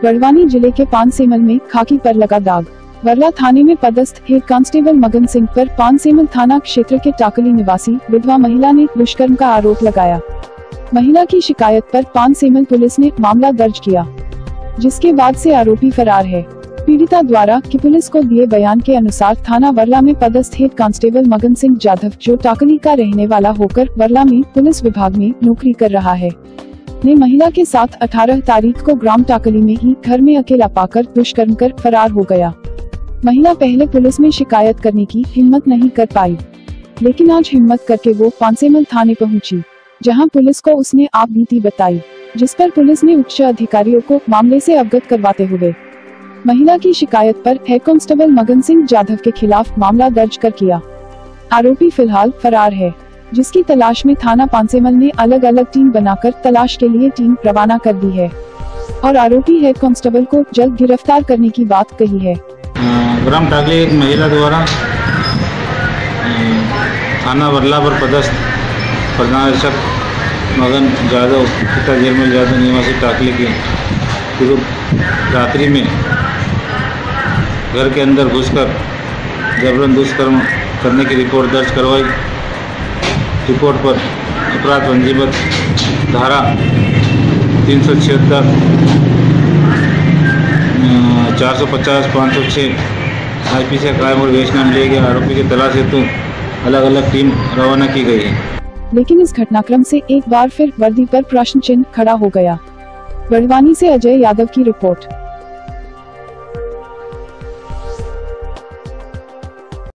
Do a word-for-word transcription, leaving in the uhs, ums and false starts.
बड़वानी जिले के पानसेमल में खाकी पर लगा दाग। वर्ला थाने में पदस्थ हेड कांस्टेबल मगन सिंह पर पानसेमल थाना क्षेत्र के टाकली निवासी विधवा महिला ने दुष्कर्म का आरोप लगाया। महिला की शिकायत पर पानसेमल पुलिस ने मामला दर्ज किया, जिसके बाद से आरोपी फरार है। पीड़िता द्वारा की पुलिस को दिए बयान के अनुसार थाना वर्ला में पदस्थ हेड कांस्टेबल मगन सिंह जाधव, जो टाकली का रहने वाला होकर वर्ला में पुलिस विभाग में नौकरी कर रहा है, ने महिला के साथ अठारह तारीख को ग्राम टाकली में ही घर में अकेला पाकर दुष्कर्म कर फरार हो गया। महिला पहले पुलिस में शिकायत करने की हिम्मत नहीं कर पाई, लेकिन आज हिम्मत करके वो पानसेमल थाने पहुंची, जहां पुलिस को उसने आप बीती बताई, जिस पर पुलिस ने उच्च अधिकारियों को मामले से अवगत करवाते हुए महिला की शिकायत पर हेड कांस्टेबल मगन सिंह जाधव के खिलाफ मामला दर्ज कर किया। आरोपी फिलहाल फरार है, जिसकी तलाश में थाना पानसेमल ने अलग अलग टीम बनाकर तलाश के लिए टीम रवाना कर दी है और आरोपी हेड कांस्टेबल को जल्द गिरफ्तार करने की बात कही है। ग्राम टाकली एक महिला द्वारा थाना वर्ला पर पदस्थ प्रधानाधीक्षक मगन जाधव पिता जरमल जाधव निवासी टाकली के रात्रि में घर के अंदर घुसकर जबरन दुष्कर्म करने की रिपोर्ट दर्ज करवाई। रिपोर्ट पर अपराध पंजीबद्ध धारा तीन सौ छिहत्तर, चार सौ पचास, पाँच सौ छः आई पी से क्राइम और वेशनाम लिए गए। आरोपी की तलाश हेतु अलग अलग टीम रवाना की गई है। लेकिन इस घटनाक्रम से एक बार फिर वर्दी पर प्रश्न चिन्ह खड़ा हो गया। बड़वानी से अजय यादव की रिपोर्ट।